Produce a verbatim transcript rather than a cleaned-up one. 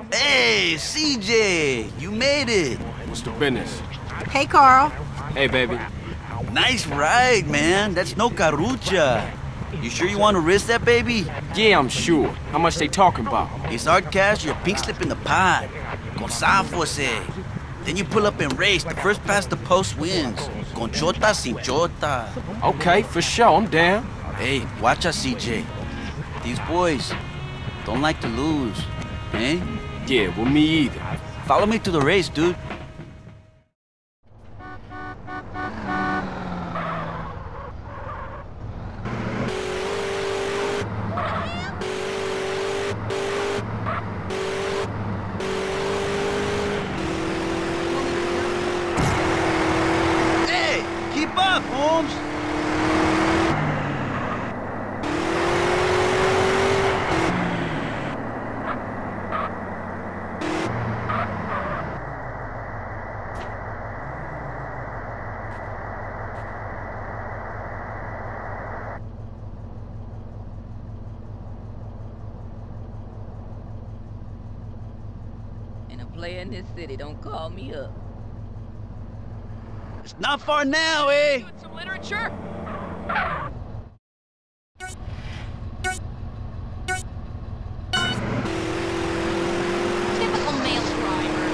Hey, C J, you made it. What's the business? Hey, Carl. Hey, baby. Nice ride, man. That's no carucha. You sure you want to risk that, baby? Yeah, I'm sure. How much they talking about? It's hard cash, your pink slip in the pot. Con Sanfose. Then you pull up and race. The first past the post wins. Con chota sin chota. Okay, for sure. I'm down. Hey, watch us, C J. These boys don't like to lose, eh? Yeah, well, me either. Follow me to the race, dude. Hey, keep up, Holmes. And a player in this city don't call me up. It's not far now, eh? Doing some literature? Typical male driver.